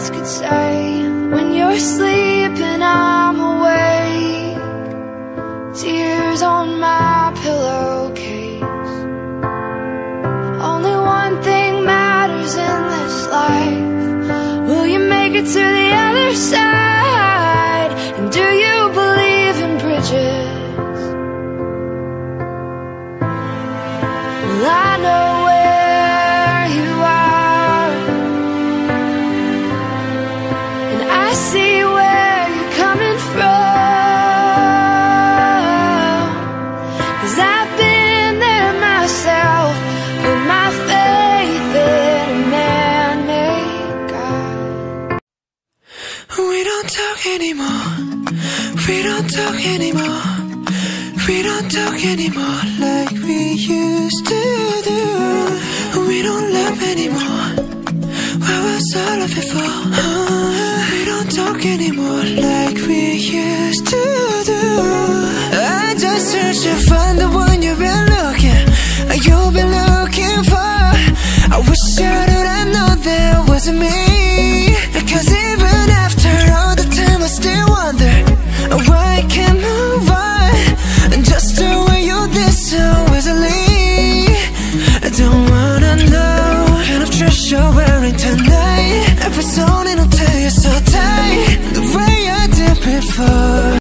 words could say. When you're sleeping, I'm awake. Tears on my pillowcase. Only one thing matters in this life. Will you make it to the other side? And do you believe in bridges? Well, I know where you are, and I see where you're coming from. 'Cause I've been there myself, put my faith in a man-made God. We don't talk anymore, we don't talk anymore, we don't talk anymore like we used to do. We don't love anymore, what was all of it for? We don't talk anymore.